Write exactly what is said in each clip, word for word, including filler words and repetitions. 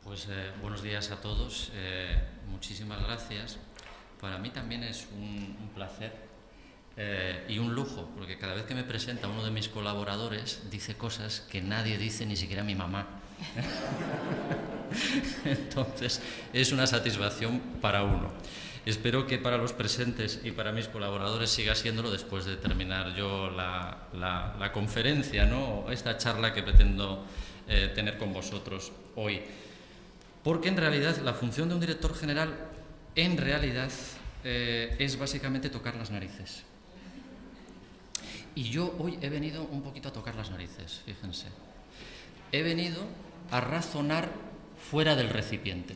Pues eh, buenos días a todos, eh, muchísimas gracias. Para mí también es un, un placer eh, y un lujo, porque cada vez que me presenta uno de mis colaboradores dice cosas que nadie dice, ni siquiera mi mamá. Entonces es una satisfacción para uno. Espero que para los presentes y para mis colaboradores siga siéndolo después de terminar yo la, la, la conferencia, ¿no? Esta charla que pretendo eh, tener con vosotros hoy. Porque en realidad la función de un director general, en realidad, eh, es básicamente tocar las narices. Y yo hoy he venido un poquito a tocar las narices, fíjense. He venido a razonar fuera del recipiente.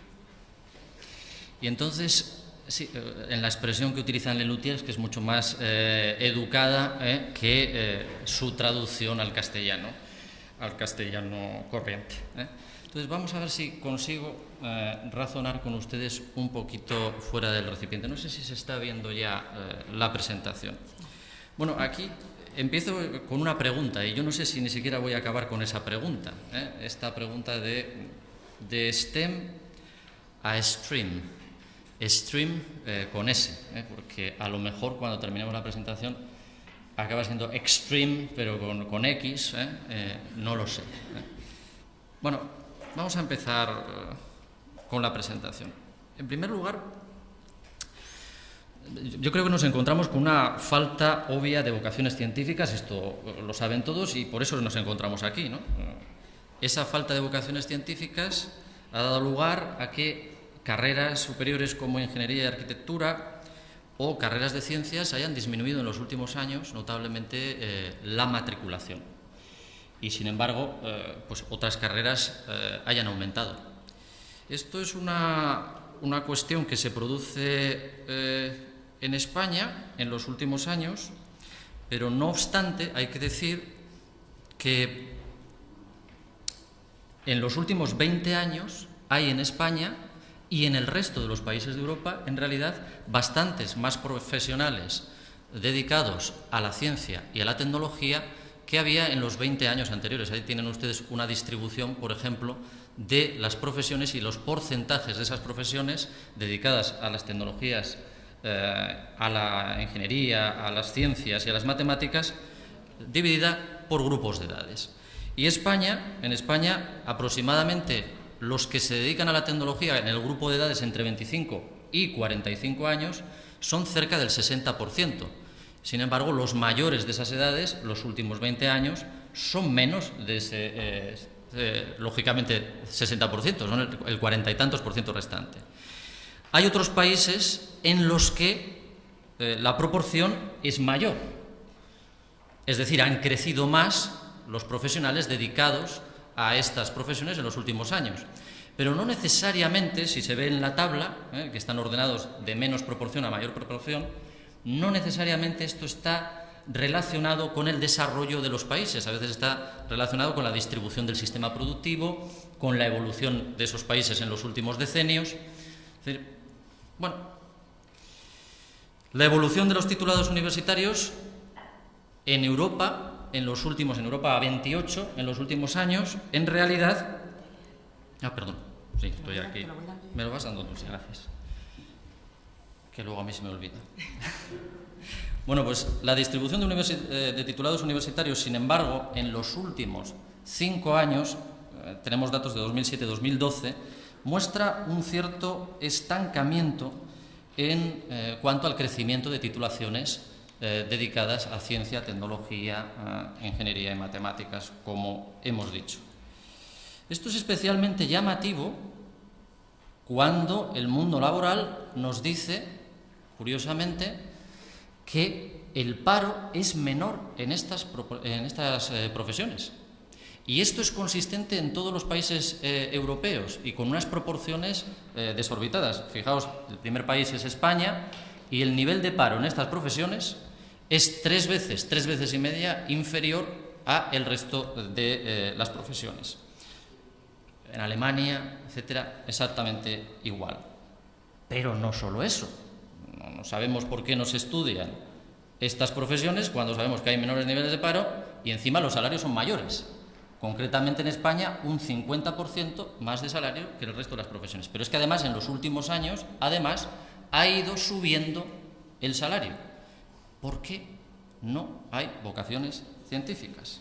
Y entonces, sí, en la expresión que utilizan Lelutiers, que es mucho más eh, educada eh, que eh, su traducción al castellano, al castellano corriente. ¿eh? Entonces vamos a ver si consigo eh, razonar con ustedes un poquito fuera del recipiente. No sé si se está viendo ya eh, la presentación. Bueno, aquí empiezo con una pregunta y yo no sé si ni siquiera voy a acabar con esa pregunta. ¿eh? Esta pregunta de, de STEM a STREAM. STREAM eh, con S, ¿eh? porque a lo mejor cuando terminemos la presentación acaba siendo extreme, pero con, con X, ¿eh? Eh, no lo sé. ¿eh? Bueno, vamos a empezar eh, con la presentación. En primer lugar, yo creo que nos encontramos con una falta obvia de vocaciones científicas, esto lo saben todos y por eso nos encontramos aquí, ¿no? Esa falta de vocaciones científicas ha dado lugar a que carreras superiores como ingeniería y arquitectura o carreras de ciencias hayan disminuido en los últimos años notablemente eh, la matriculación y sin embargo eh, pues otras carreras eh, hayan aumentado. Esto es una, una cuestión que se produce eh, en España en los últimos años, pero no obstante hay que decir que en los últimos veinte años hay en España y en el resto de los países de Europa, en realidad, bastantes más profesionales dedicados a la ciencia y a la tecnología que había en los veinte años anteriores. Ahí tienen ustedes una distribución, por ejemplo, de las profesiones y los porcentajes de esas profesiones dedicadas a las tecnologías, eh, a la ingeniería, a las ciencias y a las matemáticas, dividida por grupos de edades. Y España, en España, aproximadamente los que se dedican a la tecnología en el grupo de edades entre veinticinco y cuarenta y cinco años son cerca del sesenta por ciento. Sin embargo, los mayores de esas edades, los últimos veinte años, son menos de ese, eh, eh, lógicamente, sesenta por ciento, son el, el cuarenta y tantos por ciento restante. Hay otros países en los que eh, la proporción es mayor. Es decir, han crecido más los profesionales dedicados a estas profesiones en los últimos años. Pero no necesariamente, si se ve en la tabla, eh, que están ordenados de menos proporción a mayor proporción, no necesariamente esto está relacionado con el desarrollo de los países. A veces está relacionado con la distribución del sistema productivo, con la evolución de esos países en los últimos decenios. Es decir, bueno, la evolución de los titulados universitarios en Europa, en los últimos, en Europa a veintiocho, en los últimos años, en realidad... Ah, perdón, sí, estoy aquí. Me lo vas dando tú, sí, gracias. Que luego a mí se me olvida. Bueno, pues la distribución de, universi de titulados universitarios, sin embargo, en los últimos cinco años, eh, tenemos datos de dos mil siete a dos mil doce, muestra un cierto estancamiento en eh, cuanto al crecimiento de titulaciones Eh, dedicadas a ciencia, tecnología, eh, ingeniería y matemáticas, como hemos dicho. Esto es especialmente llamativo cuando el mundo laboral nos dice, curiosamente, que el paro es menor en estas, en estas eh, profesiones. Y esto es consistente en todos los países eh, europeos y con unas proporciones eh, desorbitadas. Fijaos, el primer país es España y el nivel de paro en estas profesiones es tres veces, tres veces y media inferior a el resto de eh, las profesiones. En Alemania, etcétera, exactamente igual. Pero no solo eso. No, no sabemos por qué no se estudian estas profesiones cuando sabemos que hay menores niveles de paro y encima los salarios son mayores. Concretamente en España, un cincuenta por ciento más de salario que el resto de las profesiones. Pero es que además en los últimos años, además, ha ido subiendo el salario. ¿Por qué no hay vocaciones científicas?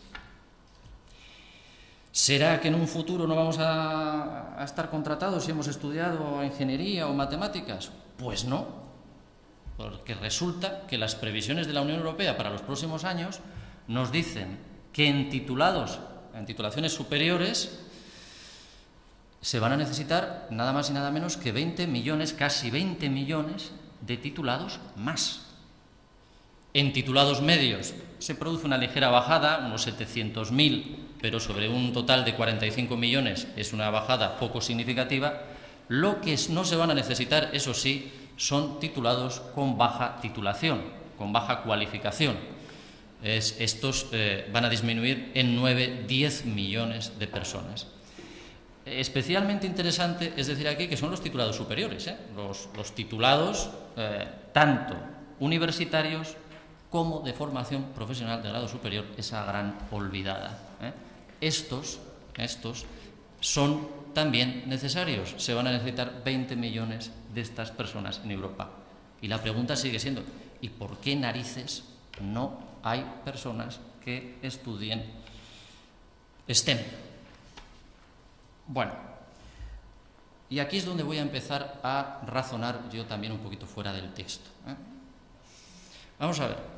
¿Será que en un futuro no vamos a, a estar contratados si hemos estudiado ingeniería o matemáticas? Pues no, porque resulta que las previsiones de la Unión Europea para los próximos años nos dicen que en titulados, en titulaciones superiores, se van a necesitar nada más y nada menos que veinte millones, casi veinte millones de titulados más. En titulados medios se produce una ligera bajada, unos setecientos mil, pero sobre un total de cuarenta y cinco millones es una bajada poco significativa. Lo que no se van a necesitar, eso sí, son titulados con baja titulación, con baja cualificación. Es, estos eh, van a disminuir en nueve a diez millones de personas. Especialmente interesante es decir aquí que son los titulados superiores, ¿eh? los, los titulados eh, tanto universitarios como de formación profesional de grado superior, esa gran olvidada. ¿eh? Estos, estos son también necesarios. Se van a necesitar veinte millones de estas personas en Europa. Y la pregunta sigue siendo, ¿y por qué narices no hay personas que estudien STEM? Bueno, y aquí es donde voy a empezar a razonar yo también un poquito fuera del texto. ¿eh? Vamos a ver.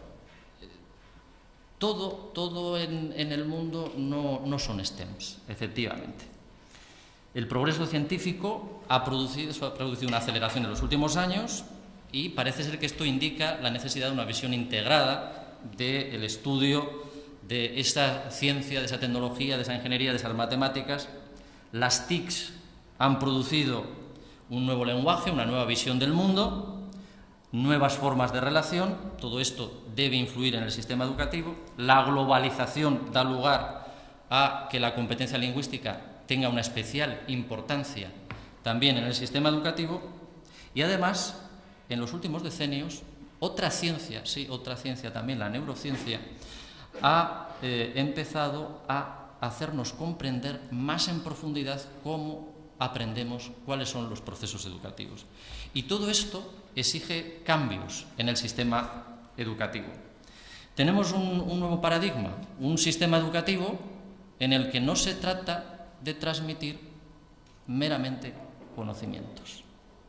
Todo, todo en, en el mundo no, no son STEMs, efectivamente. El progreso científico ha producido, ha producido una aceleración en los últimos años y parece ser que esto indica la necesidad de una visión integrada del estudio de esta ciencia, de esa tecnología, de esa ingeniería, de esas matemáticas. Las T I Cs han producido un nuevo lenguaje, una nueva visión del mundo, nuevas formas de relación. Todo esto debe influir en el sistema educativo. La globalización da lugar a que la competencia lingüística tenga una especial importancia también en el sistema educativo. Y además, en los últimos decenios, otra ciencia, sí, otra ciencia también, la neurociencia, ha eh, empezado a hacernos comprender más en profundidad cómo aprendemos, cuáles son los procesos educativos. Y todo esto exige cambios en el sistema educativo. Tenemos un, un nuevo paradigma, un sistema educativo en el que no se trata de transmitir meramente conocimientos,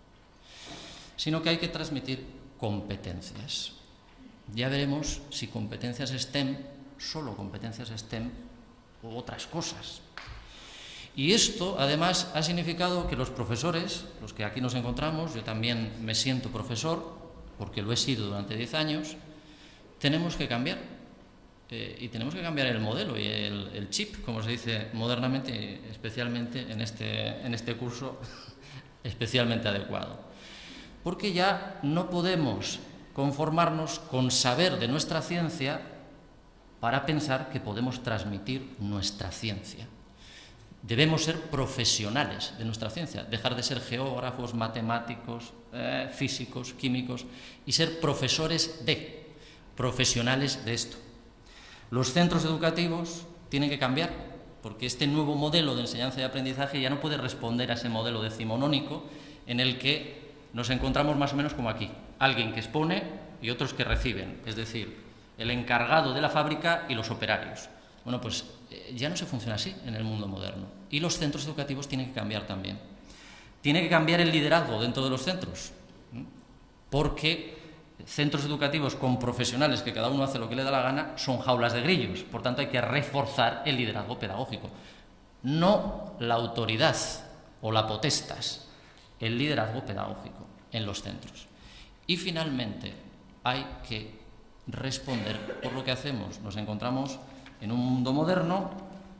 sino que hay que transmitir competencias. Ya veremos si competencias STEM, solo competencias STEM o otras cosas. Y esto, además, ha significado que los profesores, los que aquí nos encontramos, yo también me siento profesor, porque lo he sido durante diez años, tenemos que cambiar. Eh, y tenemos que cambiar el modelo y el, el chip, como se dice modernamente, especialmente en este, en este curso, especialmente adecuado. Porque ya no podemos conformarnos con saber de nuestra ciencia para pensar que podemos transmitir nuestra ciencia. Debemos ser profesionales de nuestra ciencia, dejar de ser geógrafos, matemáticos, eh, físicos, químicos, y ser profesores de, profesionales de esto. Los centros educativos tienen que cambiar, porque este nuevo modelo de enseñanza y aprendizaje ya no puede responder a ese modelo decimonónico en el que nos encontramos más o menos como aquí, alguien que expone y otros que reciben, es decir, el encargado de la fábrica y los operarios. Bueno, pues eh, ya no se funciona así en el mundo moderno. Y los centros educativos tienen que cambiar también. Tiene que cambiar el liderazgo dentro de los centros, ¿eh? Porque centros educativos con profesionales que cada uno hace lo que le da la gana son jaulas de grillos. Por tanto, hay que reforzar el liderazgo pedagógico. No la autoridad o la potestas, el liderazgo pedagógico en los centros. Y finalmente, hay que responder por lo que hacemos. Nos encontramos en un mundo moderno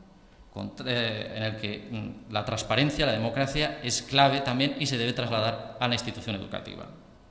en el que la transparencia, la democracia es clave también y se debe trasladar a la institución educativa.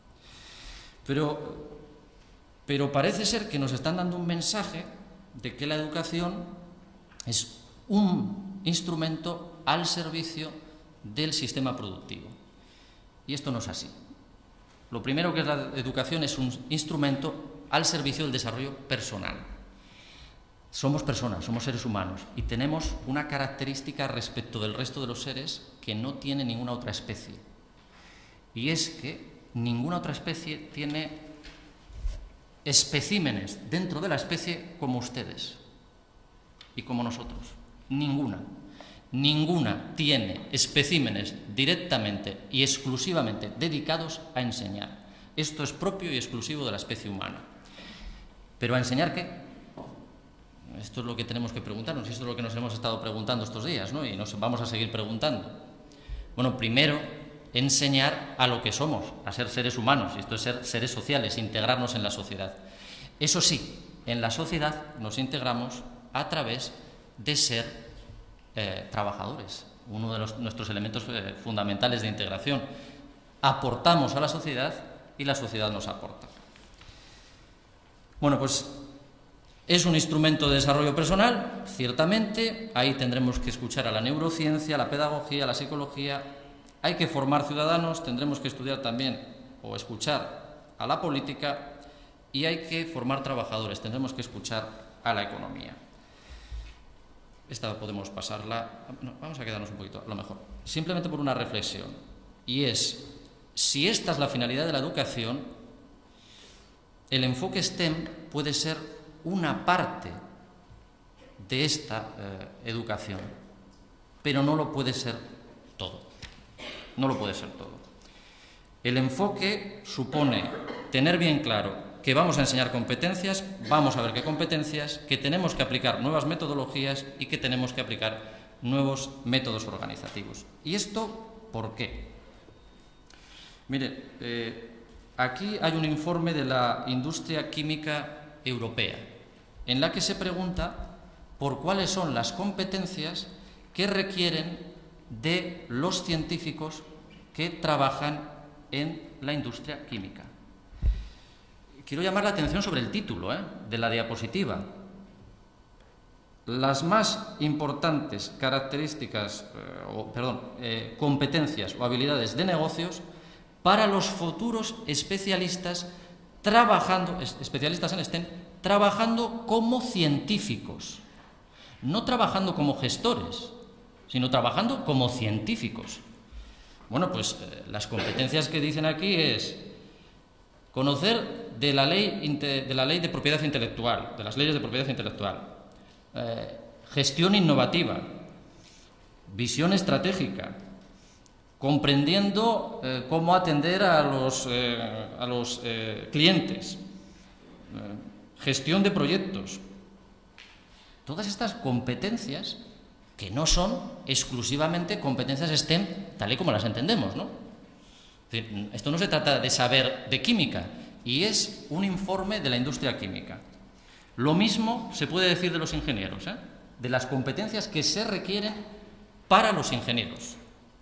Pero, pero parece ser que nos están dando un mensaje de que la educación es un instrumento al servicio del sistema productivo. Y esto no es así. Lo primero que es la educación es un instrumento al servicio del desarrollo personal. somos personas, somos seres humanos y tenemos una característica respecto del resto de los seres que no tiene ninguna otra especie. Y es que ninguna otra especie tiene especímenes dentro de la especie como ustedes y como nosotros. Ninguna. Ninguna tiene especímenes directamente y exclusivamente dedicados a enseñar. Esto es propio y exclusivo de la especie humana. ¿Pero a enseñar qué? Esto es lo que tenemos que preguntarnos y esto es lo que nos hemos estado preguntando estos días, ¿no? Y nos vamos a seguir preguntando. Bueno, primero, enseñar a lo que somos, a ser seres humanos, y esto es ser seres sociales, integrarnos en la sociedad. Eso sí, en la sociedad nos integramos a través de ser eh, trabajadores, uno de los, nuestros elementos eh, fundamentales de integración. Aportamos a la sociedad y la sociedad nos aporta. Bueno, pues es un instrumento de desarrollo personal, ciertamente. Ahí tendremos que escuchar a la neurociencia, a la pedagogía, a la psicología. Hay que formar ciudadanos, tendremos que estudiar también o escuchar a la política y hay que formar trabajadores, tendremos que escuchar a la economía. Esta podemos pasarla, no, vamos a quedarnos un poquito, a lo mejor, simplemente por una reflexión, y es, si esta es la finalidad de la educación, el enfoque STEM puede ser una parte de esta eh, educación, pero no lo puede ser todo. No lo puede ser todo. El enfoque supone tener bien claro que vamos a enseñar competencias, vamos a ver qué competencias, que tenemos que aplicar nuevas metodologías y que tenemos que aplicar nuevos métodos organizativos. ¿Y esto por qué? Mire, eh, aquí hay un informe de la industria química europea, en la que se pregunta por cuáles son las competencias que requieren de los científicos que trabajan en la industria química. Quiero llamar la atención sobre el título ¿eh? de la diapositiva. Las más importantes características, eh, o, perdón, eh, competencias o habilidades de negocios para los futuros especialistas trabajando, especialistas en STEM, trabajando como científicos, no trabajando como gestores, sino trabajando como científicos. Bueno, pues eh, las competencias que dicen aquí es conocer de la ley de la ley de propiedad intelectual, de las leyes de propiedad intelectual, eh, gestión innovativa, visión estratégica, comprendiendo eh, cómo atender a los, eh, a los eh, clientes, eh, gestión de proyectos. Todas estas competencias que no son exclusivamente competencias STEM tal y como las entendemos, ¿no? Es decir, esto no se trata de saber de química y es un informe de la industria química. Lo mismo se puede decir de los ingenieros, ¿eh? De las competencias que se requieren para los ingenieros.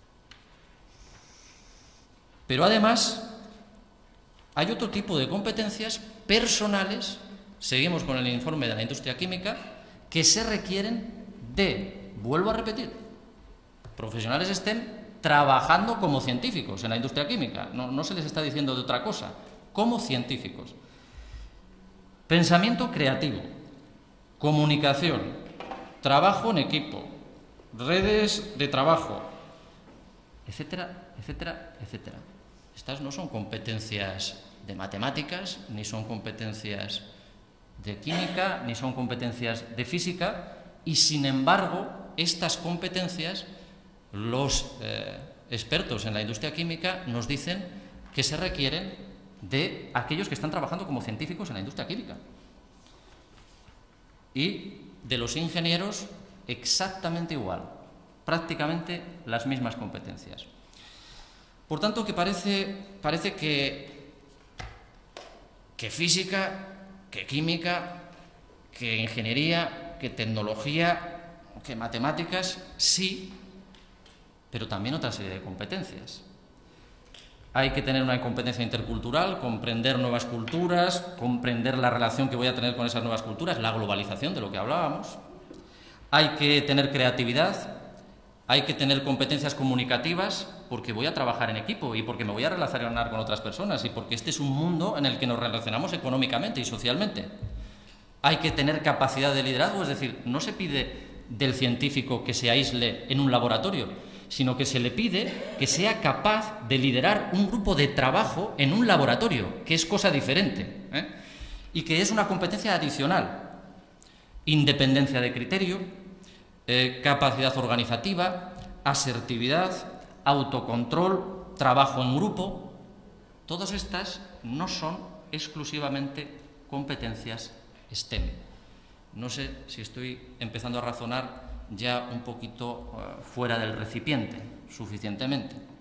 Pero además hay otro tipo de competencias personales, seguimos con el informe de la industria química, que se requieren de, vuelvo a repetir, profesionales STEM trabajando como científicos en la industria química, no, no se les está diciendo de otra cosa, como científicos. Pensamiento creativo, comunicación, trabajo en equipo, redes de trabajo, etcétera, etcétera, etcétera. Estas no son competencias de matemáticas, ni son competencias de química, ni son competencias de física, y sin embargo, estas competencias, los eh, expertos en la industria química nos dicen que se requieren de aquellos que están trabajando como científicos en la industria química. Y de los ingenieros exactamente igual, prácticamente las mismas competencias. Por tanto, que parece, parece que, que física, que química, que ingeniería, que tecnología, que matemáticas, sí, pero también otra serie de competencias. Hay que tener una competencia intercultural, comprender nuevas culturas, comprender la relación que voy a tener con esas nuevas culturas, la globalización de lo que hablábamos. Hay que tener creatividad, hay que tener competencias comunicativas, porque voy a trabajar en equipo y porque me voy a relacionar con otras personas y porque este es un mundo en el que nos relacionamos económicamente y socialmente. hay que tener capacidad de liderazgo, es decir, no se pide del científico que se aísle en un laboratorio, sino que se le pide que sea capaz de liderar un grupo de trabajo en un laboratorio, que es cosa diferente, ¿eh? Y que es una competencia adicional. Independencia de criterio, eh, capacidad organizativa, asertividad, autocontrol, trabajo en grupo. Todas estas no son exclusivamente competencias STEM. No sé si estoy empezando a razonar ya un poquito uh, fuera del recipiente, suficientemente.